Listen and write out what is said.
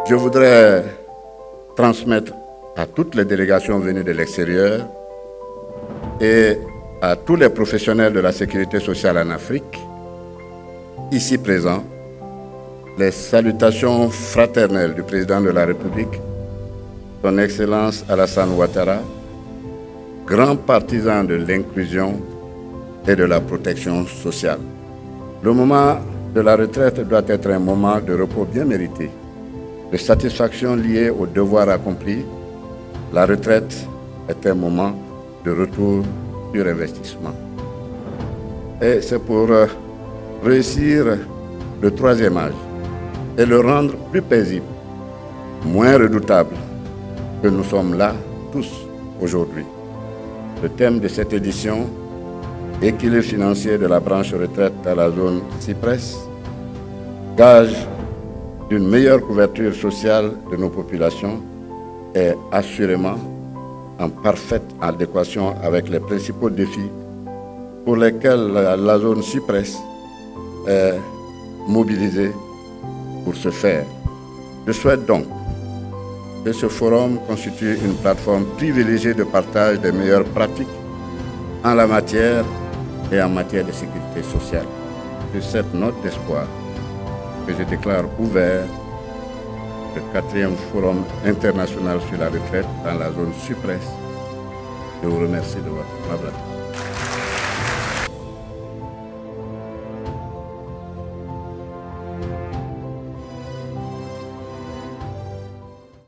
Je voudrais transmettre à toutes les délégations venues de l'extérieur et à tous les professionnels de la sécurité sociale en Afrique, ici présents, les salutations fraternelles du président de la République, son Excellence Alassane Ouattara, grand partisan de l'inclusion et de la protection sociale. Le moment de la retraite doit être un moment de repos bien mérité, de satisfaction liée au devoir accompli. La retraite est un moment de retour sur investissement. Et c'est pour réussir le troisième âge et le rendre plus paisible, moins redoutable, que nous sommes là tous aujourd'hui. Le thème de cette édition, équilibre financier de la branche retraite à la zone CIPRES, gage d'une meilleure couverture sociale de nos populations, est assurément en parfaite adéquation avec les principaux défis pour lesquels la zone CIPRES est mobilisée pour ce faire. Je souhaite donc que ce forum constitue une plateforme privilégiée de partage des meilleures pratiques en la matière et en matière de sécurité sociale. Sur cette note d'espoir, que je déclare ouvert le 4e Forum international sur la retraite dans la zone CIPRES. Je vous remercie de votre collaboration.